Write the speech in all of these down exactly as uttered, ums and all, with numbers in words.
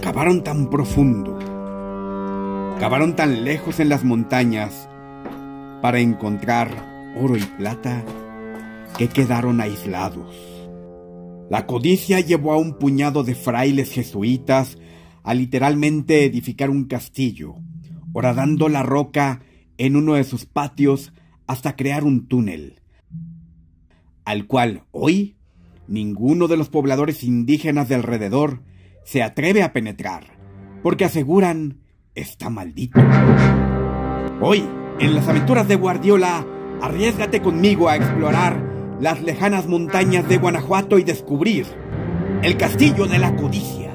cavaron tan profundo, cavaron tan lejos en las montañas para encontrar oro y plata que quedaron aislados. La codicia llevó a un puñado de frailes jesuitas a literalmente edificar un castillo, horadando la roca en uno de sus patios hasta crear un túnel, al cual hoy ninguno de los pobladores indígenas de alrededor se atreve a penetrar, porque aseguran está maldito. Hoy, en las aventuras de Guardiola, arriésgate conmigo a explorar las lejanas montañas de Guanajuato y descubrir el castillo de la codicia.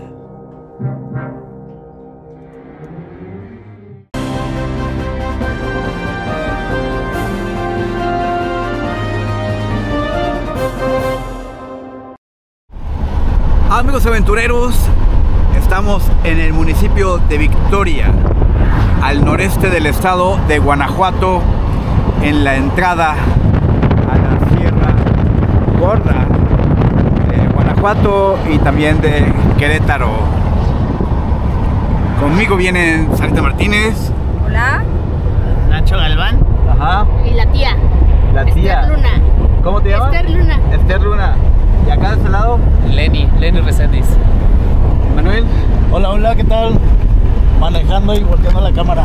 Amigos aventureros, estamos en el municipio de Victoria, al noreste del estado de Guanajuato, en la entrada a la Sierra Gorda de Guanajuato y también de Querétaro. Conmigo vienen Sarita Martínez. Hola. Nacho Galván. Ajá. Y la tía. La tía. Esther Luna. ¿Cómo te llamas? Esther Luna. Esther Luna. ¿Y acá de este lado? Lenny, Lenny Reséndiz. Manuel. Hola, hola, ¿qué tal? Manejando y volteando la cámara.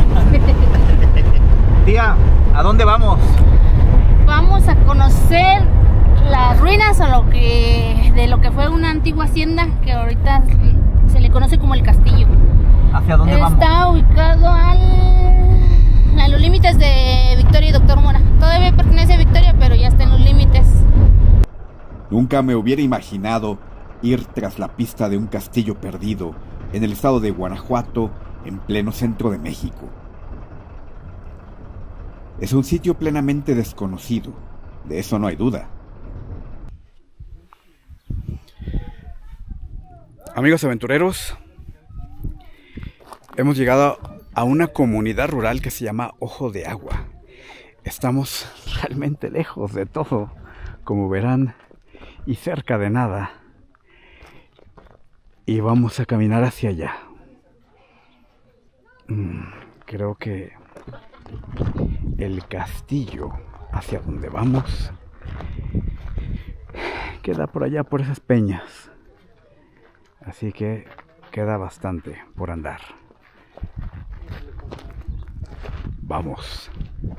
Tía, ¿a dónde vamos? Vamos a conocer las ruinas o lo que de lo que fue una antigua hacienda que ahorita se le conoce como el castillo. ¿Hacia dónde vamos? Está ubicado al, a los límites de Victoria y Doctor Mora. Todavía pertenece a Victoria, pero ya está en los límites. Nunca me hubiera imaginado ir tras la pista de un castillo perdido en el estado de Guanajuato, en pleno centro de México. Es un sitio plenamente desconocido, de eso no hay duda. Amigos aventureros, hemos llegado a una comunidad rural que se llama Ojo de Agua. Estamos realmente lejos de todo, como verán, y cerca de nada. Y vamos a caminar hacia allá. Mm, creo que el castillo hacia donde vamos queda por allá, por esas peñas. Así que queda bastante por andar. Vamos.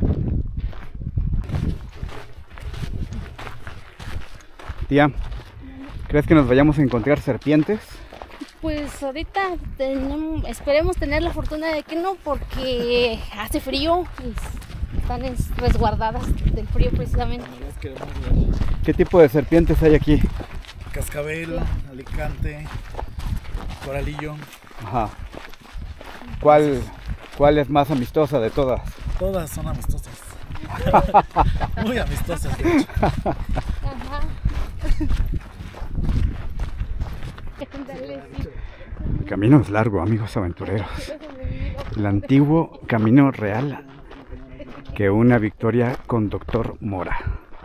Tía, ¿crees que nos vayamos a encontrar serpientes? Pues ahorita tenemos, esperemos tener la fortuna de que no, porque hace frío y están resguardadas del frío precisamente. ¿Qué tipo de serpientes hay aquí? Cascabel, alicante, coralillo. Ajá. ¿Cuál, cuál es más amistosa de todas? Todas son amistosas. Muy amistosas, de hecho. Ajá. El camino es largo, amigos aventureros. El antiguo camino real que une a Victoria con Doctor Mora.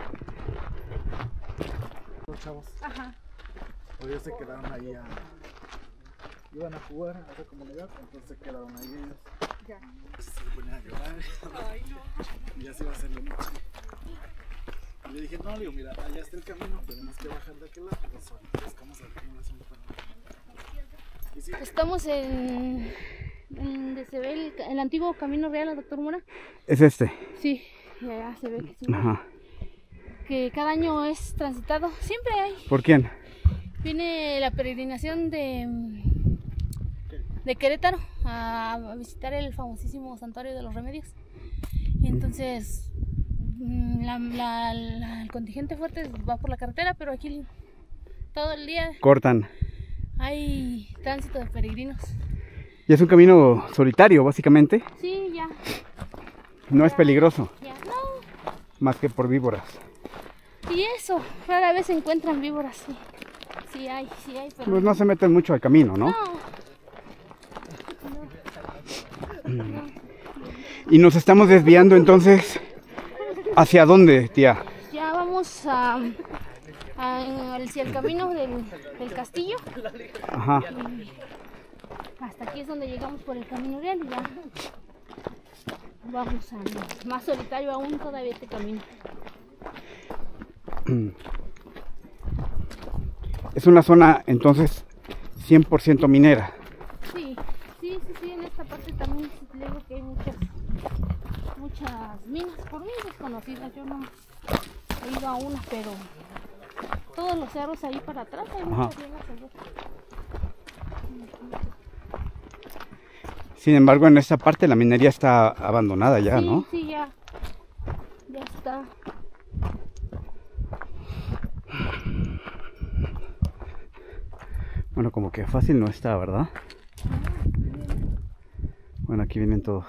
Los chavos. Ajá. Hoy se quedaron ahí a... Iban a jugar a esa comunidad, entonces se quedaron ahí ellos. Ya. Se ponían a llorar. Ay, no. Y ya se iba a hacer la noche. Y le dije, no, le digo, mira, allá está el camino, tenemos que bajar de aquel lado. Pues buscamos a ver cómo lo hacemos para... Y sí. Estamos en, en donde se ve el, el antiguo camino real a Doctor Mora. ¿Es este? Sí, y allá se ve que sí. Ajá. Que cada año es transitado, siempre hay. ¿Por quién? Viene la peregrinación de, de Querétaro a visitar el famosísimo Santuario de los Remedios. Y entonces la, la, la, el contingente fuerte va por la carretera, pero aquí todo el día Cortan. hay tránsito de peregrinos. Y es un camino solitario, básicamente. Sí, ya. No es peligroso, Ya, no. más que por víboras. Y eso, rara vez se encuentran víboras, sí. Sí hay, sí hay, pero... Pues no se meten mucho al camino, ¿no? No. No. Y nos estamos desviando entonces, ¿hacia dónde, tía? Ya vamos a, a hacia el camino del, del castillo. Ajá. hasta aquí es donde llegamos por el camino real y ya vamos a más solitario aún todavía este camino. Es una zona entonces cien por ciento minera. Sí, sí, sí, sí, en esta parte también le digo que hay muchas, muchas minas, por mí desconocidas, yo no he ido a una, pero todos los cerros ahí para atrás hay muchas minas allá. Sin embargo, en esta parte la minería está abandonada ya, sí, ¿no? Sí, ya, ya está. Bueno, como que fácil no está, ¿verdad? Bueno, aquí vienen todos.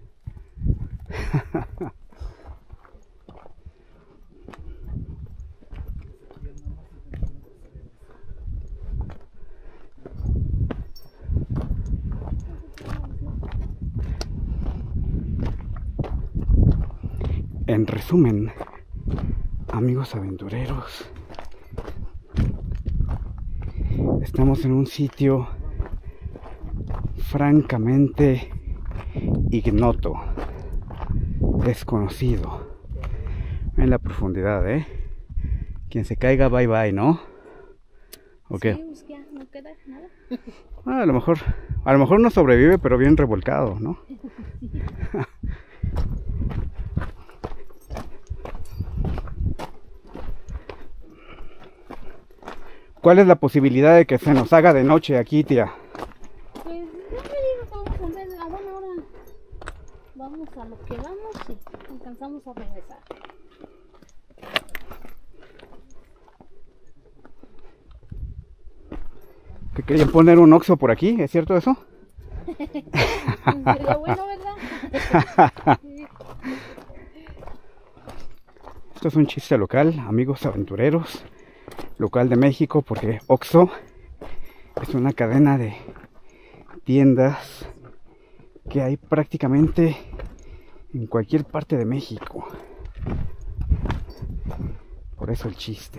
En resumen, amigos aventureros, estamos en un sitio francamente ignoto, desconocido. En la profundidad, ¿eh? Quien se caiga, bye bye, ¿no? ¿O qué? Sí, pues ya no queda nada. Ah, a lo mejor, a lo mejor no sobrevive, pero bien revolcado, ¿no? ¿Cuál es la posibilidad de que se nos haga de noche aquí, tía? Pues ya me digo, vamos a ver a buena hora. Vamos a lo que vamos y alcanzamos a regresar. ¿Que querían poner un Oxxo por aquí? ¿Es cierto eso? Sería bueno, ¿verdad? Esto es un chiste local, amigos aventureros. Local de México, porque Oxxo es una cadena de tiendas que hay prácticamente en cualquier parte de México. Por eso el chiste.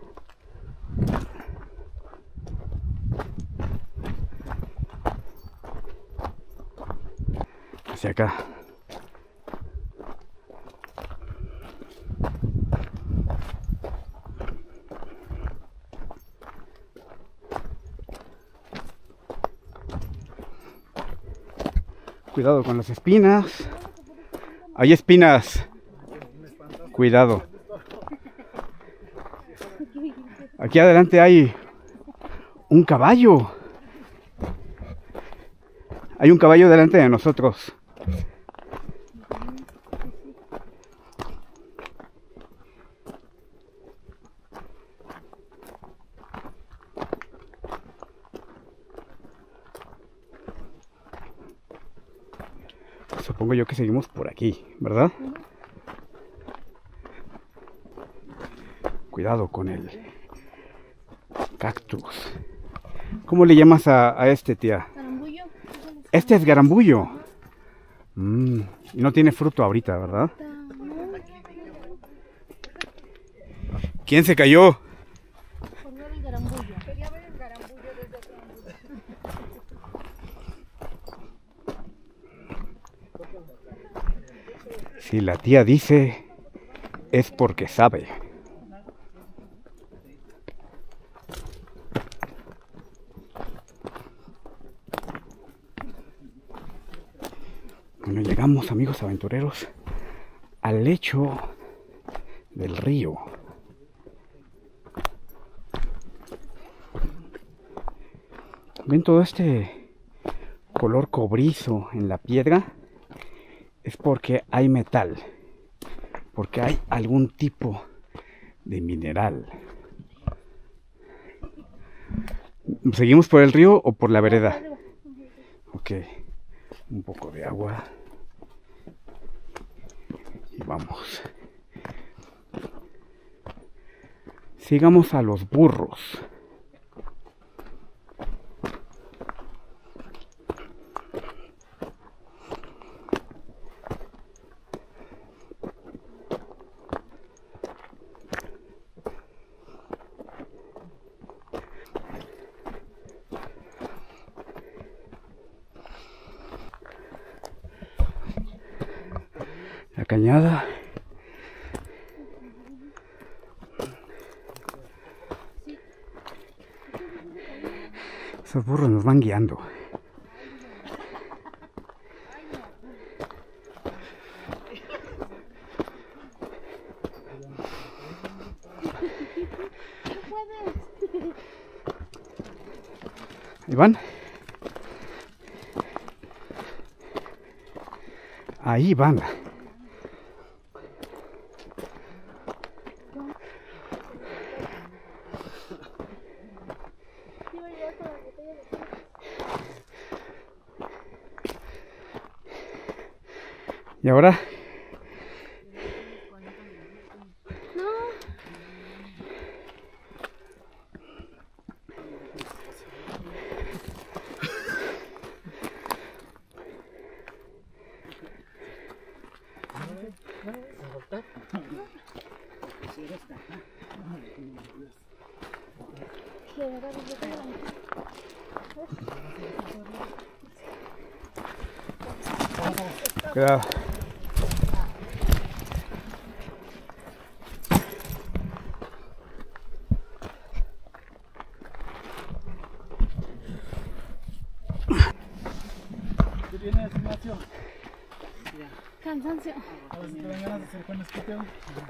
Hacia acá. Cuidado con las espinas. Hay espinas. Cuidado. Aquí adelante hay un caballo. Hay un caballo delante de nosotros. Supongo yo que seguimos por aquí, ¿verdad? Uh-huh. Cuidado con el cactus. ¿Cómo le llamas a, a este, tía? Garambullo. Este es garambullo. Mm, y no tiene fruto ahorita, ¿verdad? ¿Quién se cayó? Por ver el garambullo. Si la tía dice, es porque sabe. Bueno, llegamos, amigos aventureros, al lecho del río. ¿Ven todo este color cobrizo en la piedra? Es porque hay metal, porque hay algún tipo de mineral. ¿Seguimos por el río o por la vereda? Ok, un poco de agua. Y vamos. Sigamos a los burros. cañada. Esos burros nos van guiando. Ahí van. Ahí van. ¿Y ahora? Cuidado. ¿Qué viene de gimnasio? Cansancio. A ver si te dan ganas de hacer con esquiteo.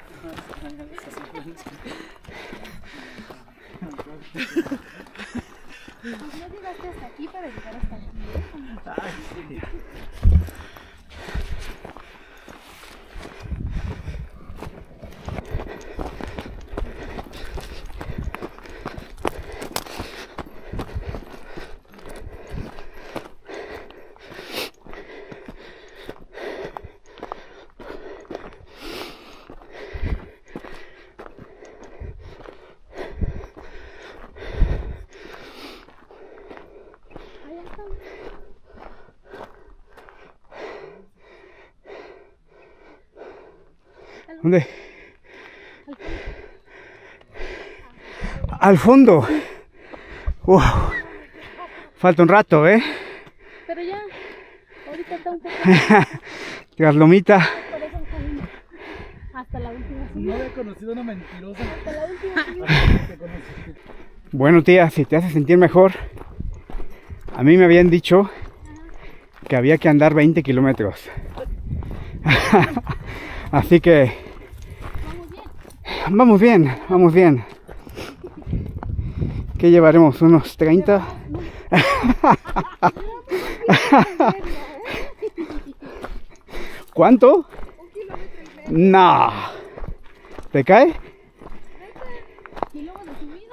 No llegaste hasta aquí para llegar hasta aquí. Ay, sí. ¿Dónde? Al fondo. Wow. Falta un rato, ¿eh? Pero ya, ahorita está un poco Tras lomita. por eso el camino. Hasta la última No subida. había conocido una mentirosa. Hasta la última subida. Te conocí. Bueno, tía, si te hace sentir mejor, a mí me habían dicho que había que andar veinte kilómetros. Así que vamos bien, vamos bien. ¿Qué llevaremos? ¿Unos treinta? ¿Cuánto? No. ¿Te cae? Y luego de subida.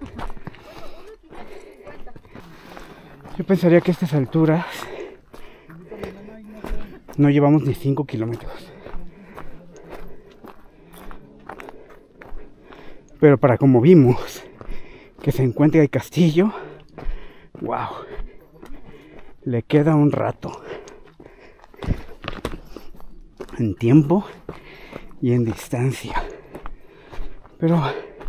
Yo pensaría que a estas alturas no llevamos ni cinco kilómetros. Pero para como vimos que se encuentra el castillo, wow, le queda un rato en tiempo y en distancia. Pero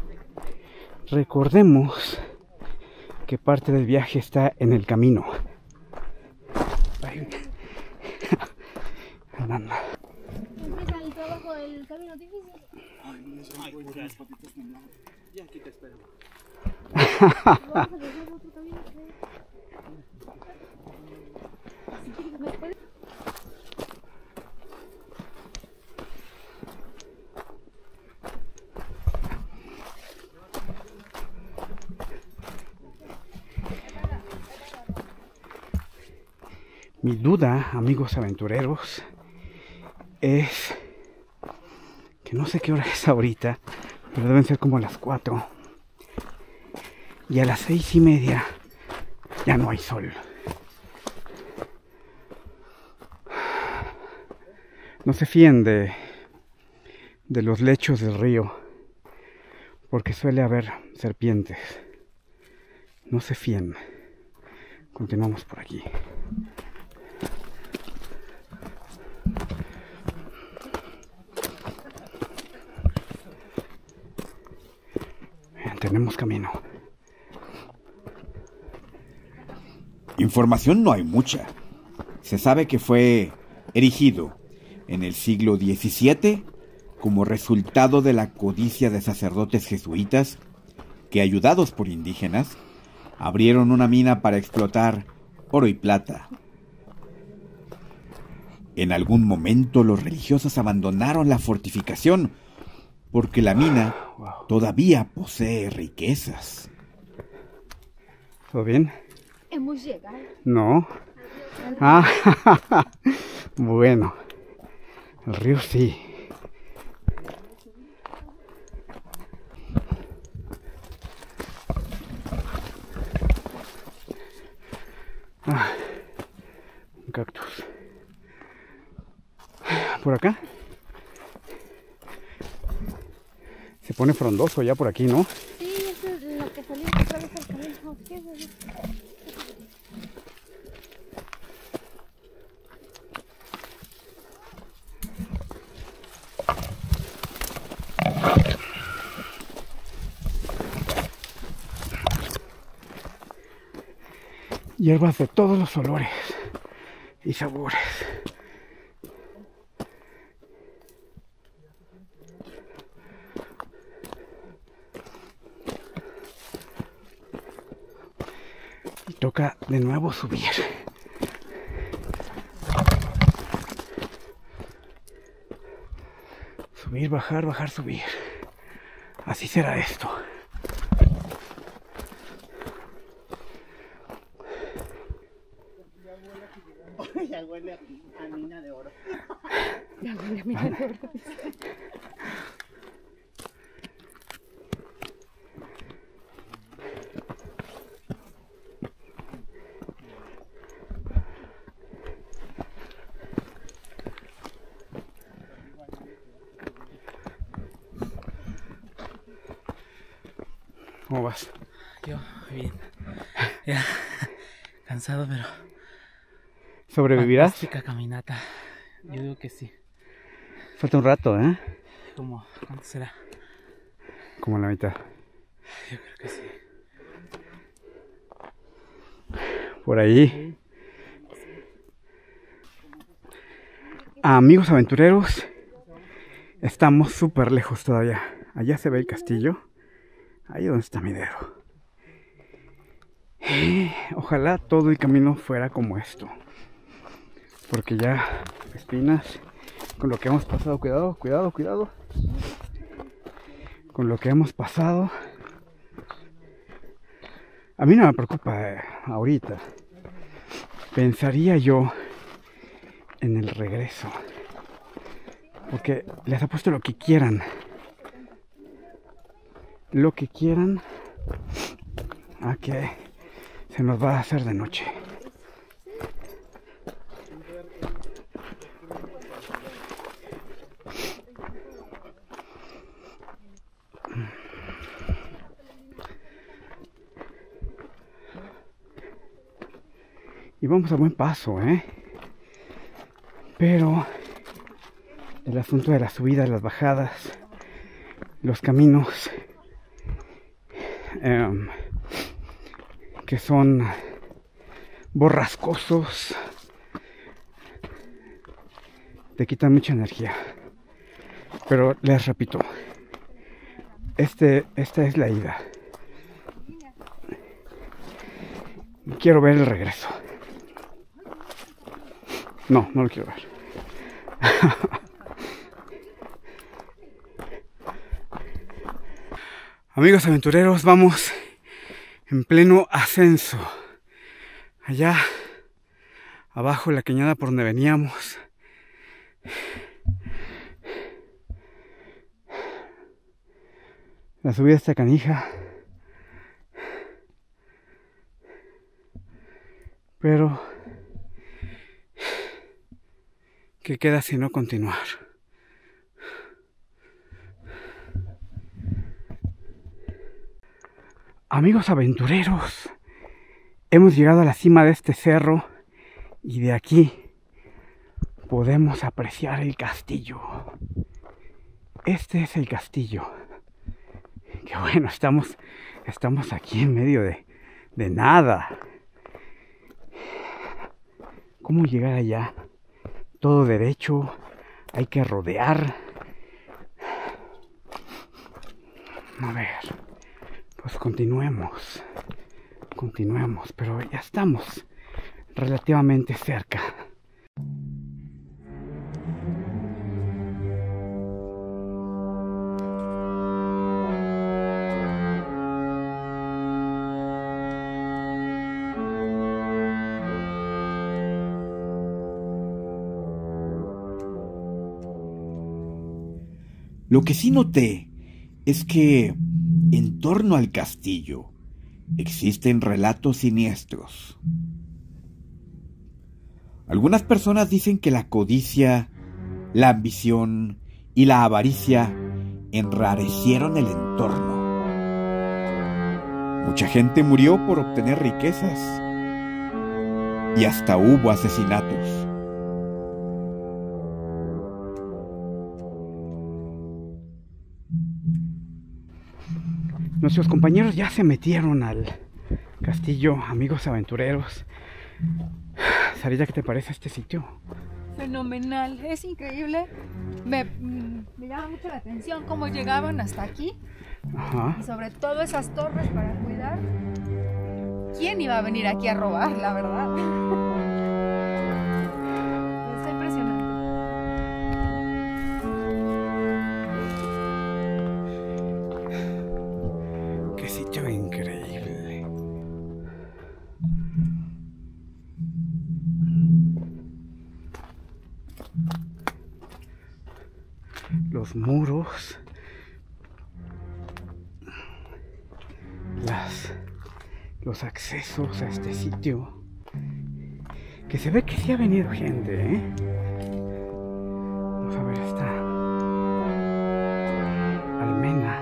recordemos que parte del viaje está en el camino. Andando. Empieza el trabajo del camino difícil. Ay, voy con las patitas no. Ya aquí te espero. Vamos a regresar otro camino. ¿Me puedes? Mi duda, amigos aventureros, es que no sé qué hora es ahorita, pero deben ser como las cuatro. Y a las seis y media ya no hay sol. No se fíen de, de los lechos del río, porque suele haber serpientes. No se fíen. Continuamos por aquí. Tenemos camino. Información no hay mucha. Se sabe que fue erigido En el siglo diecisiete, como resultado de la codicia de sacerdotes jesuitas, que ayudados por indígenas, abrieron una mina para explotar oro y plata. En algún momento los religiosos abandonaron la fortificación porque la mina todavía posee riquezas. ¿Todo bien? Hemos llegado. No. Ah, bueno. El río sí. Ah, un cactus. Por acá. Se pone frondoso ya por aquí, ¿no? Sí, eso es lo que salió otra vez al camino. ¿Qué es eso? Hierbas de todos los olores y sabores. Y toca de nuevo subir. Subir, bajar, bajar, subir. Así será esto. Ya huele a, a mina de oro. Ya huele a mina de oro. ¿Cómo vas? Yo, bien. Ya, cansado, pero... ¿Sobrevivirás? Fantástica caminata. Yo digo que sí. Falta un rato, ¿eh? ¿Cómo? ¿Cuánto será? Como la mitad. Yo creo que sí. Por ahí. Amigos aventureros, estamos súper lejos todavía. Allá se ve el castillo. Ahí donde está mi dedo. Y ojalá todo el camino fuera como esto. Porque ya espinas, con lo que hemos pasado, cuidado, cuidado, cuidado. Con lo que hemos pasado. A mí no me preocupa eh, ahorita. Pensaría yo en el regreso. Porque les apuesto lo que quieran. Lo que quieran a que se nos va a hacer de noche. Y vamos a buen paso, ¿eh? Pero el asunto de las subidas, las bajadas, los caminos eh, que son borrascosos, te quitan mucha energía. Pero les repito, este, esta es la ida. Quiero ver el regreso. No, no lo quiero ver. Amigos aventureros, vamos en pleno ascenso. Allá abajo, la cañada por donde veníamos. La subida está canija. Pero ¿qué queda si no continuar? Amigos aventureros, hemos llegado a la cima de este cerro y de aquí podemos apreciar el castillo. Este es el castillo. Que bueno, estamos, estamos aquí en medio de, de nada. ¿Cómo llegar allá? Todo derecho, hay que rodear. A ver, pues continuemos, continuemos, pero ya estamos relativamente cerca. Lo que sí noté es que en torno al castillo existen relatos siniestros. Algunas personas dicen que la codicia, la ambición y la avaricia enrarecieron el entorno. Mucha gente murió por obtener riquezas y hasta hubo asesinatos. Nuestros compañeros ya se metieron al castillo, amigos aventureros. Sarita, ¿qué te parece este sitio? Fenomenal, es increíble. Me, me llama mucho la atención cómo llegaban hasta aquí. Ajá. Y sobre todo esas torres para cuidar. ¿Quién iba a venir aquí a robar, la verdad? Está impresionante. Qué sitio increíble. Los muros, las, los accesos a este sitio, que se ve que sí ha venido gente, ¿eh? Vamos a ver esta almena.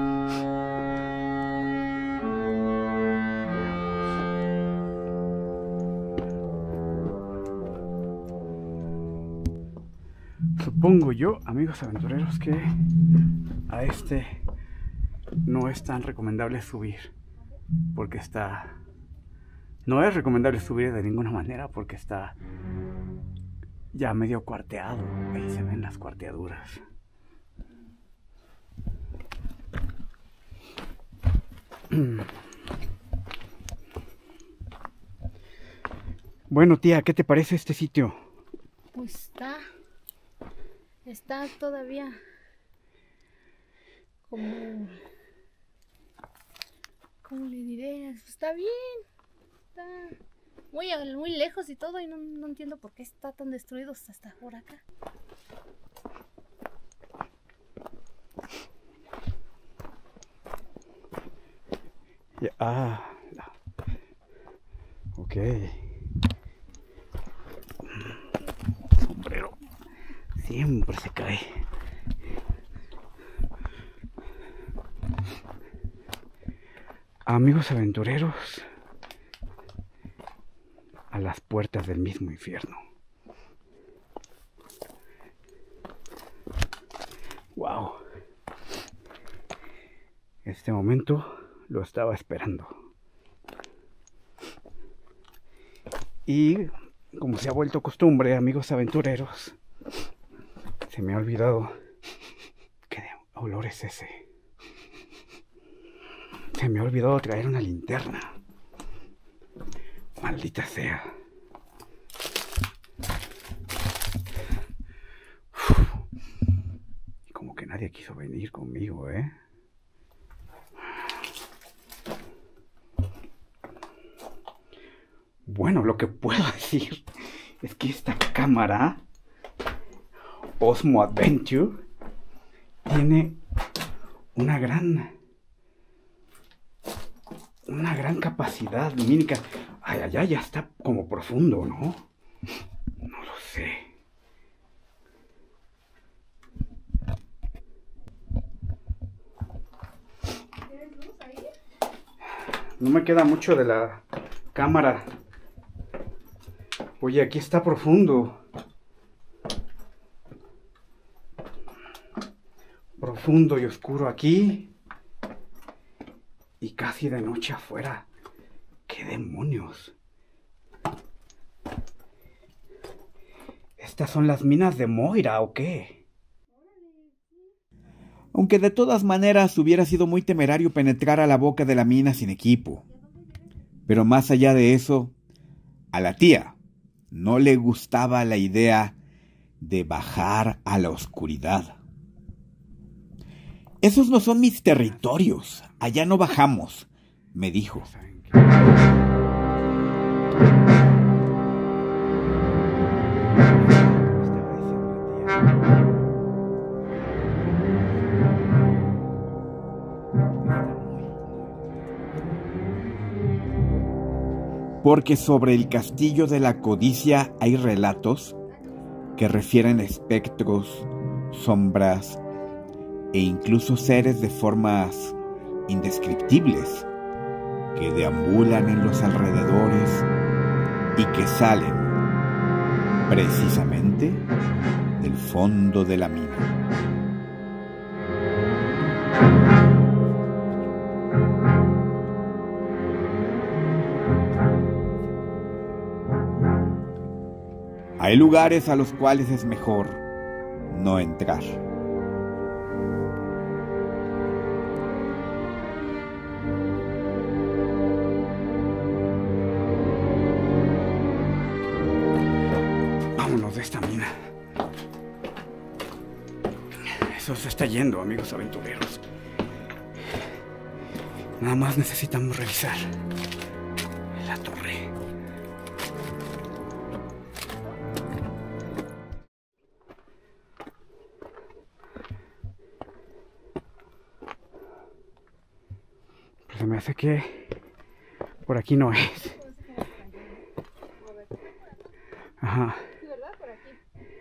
Supongo yo, amigos aventureros, que a este no es tan recomendable subir, porque está... No es recomendable subir de ninguna manera porque está ya medio cuarteado. Ahí se ven las cuarteaduras. Bueno, tía, ¿qué te parece este sitio? Pues está... Está todavía como... ¿Cómo le diré? Está bien. Está muy, muy lejos y todo, y no, no entiendo por qué está tan destruido hasta por acá. Ya, ah, ok. Sombrero siempre se cae. Amigos aventureros, a las puertas del mismo infierno. Wow. Este momento lo estaba esperando. Y como se ha vuelto costumbre, amigos aventureros, se me ha olvidado qué olor es ese. Se me ha olvidado traer una linterna. Maldita sea. Uf. Como que nadie quiso venir conmigo, ¿eh? Bueno, lo que puedo decir es que esta cámara Osmo Adventure tiene una gran una gran capacidad lumínica. Ay, allá ya está como profundo, ¿no? No lo sé. ¿Tienes luz ahí? No me queda mucho de la cámara. Oye, aquí está profundo. Profundo y oscuro aquí. Y casi de noche afuera. ¡Qué demonios! ¿Estas son las minas de Moira o qué? Aunque de todas maneras hubiera sido muy temerario penetrar a la boca de la mina sin equipo. Pero más allá de eso, a la tía no le gustaba la idea de bajar a la oscuridad. Esos no son mis territorios, allá no bajamos, me dijo. Porque sobre el castillo de la codicia hay relatos que refieren a espectros, sombras e incluso seres de formas indescriptibles que deambulan en los alrededores y que salen precisamente del fondo de la mina. Hay lugares a los cuales es mejor no entrar. Vámonos de esta mina. Eso se está yendo, amigos aventureros. Nada más necesitamos revisar la torre. Se me hace que por aquí no es. Ajá. Sí, ¿verdad? Por aquí.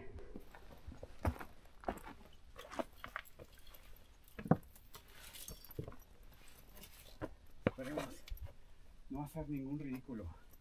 Esperemos no hacer ningún ridículo.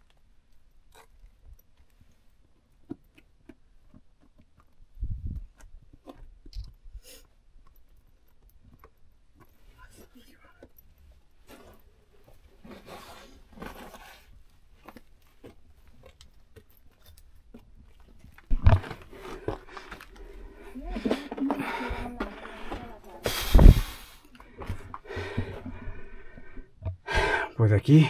Pues de aquí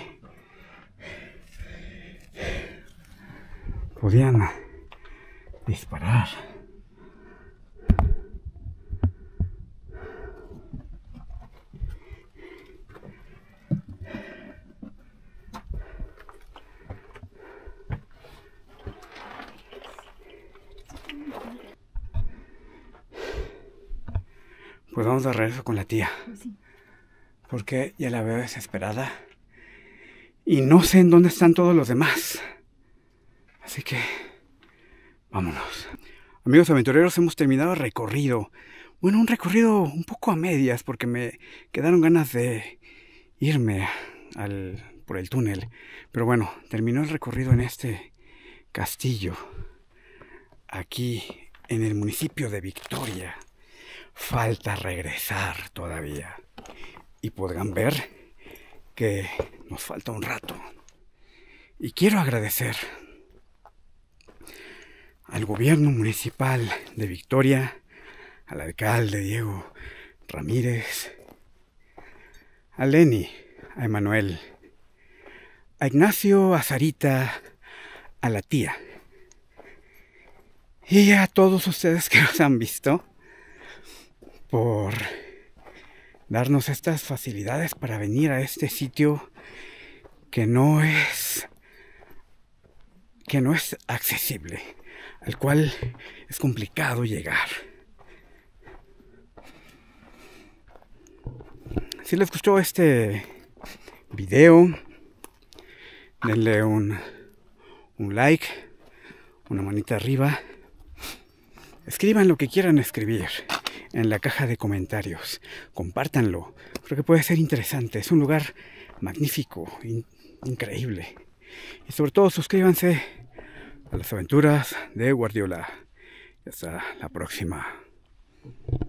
podían disparar. Pues vamos de regreso con la tía. Porque ya la veo desesperada. Y no sé en dónde están todos los demás. Así que vámonos. Amigos aventureros, hemos terminado el recorrido. Bueno, un recorrido un poco a medias porque me quedaron ganas de irme al, por el túnel. Pero bueno, terminó el recorrido en este castillo. Aquí en el municipio de Victoria. Falta regresar todavía. Y podrán ver que nos falta un rato. Y quiero agradecer al gobierno municipal de Victoria, al alcalde Diego Ramírez, a Lenny, a Emanuel, a Ignacio, a Sarita, a la tía y a todos ustedes que nos han visto por darnos estas facilidades para venir a este sitio que no es que no es accesible, al cual es complicado llegar. Si les gustó este video, denle un, un like, una manita arriba, escriban lo que quieran escribir en la caja de comentarios, compártanlo, creo que puede ser interesante, es un lugar magnífico, in, increíble. Y sobre todo suscríbanse a las aventuras de Guardiola. Hasta la próxima.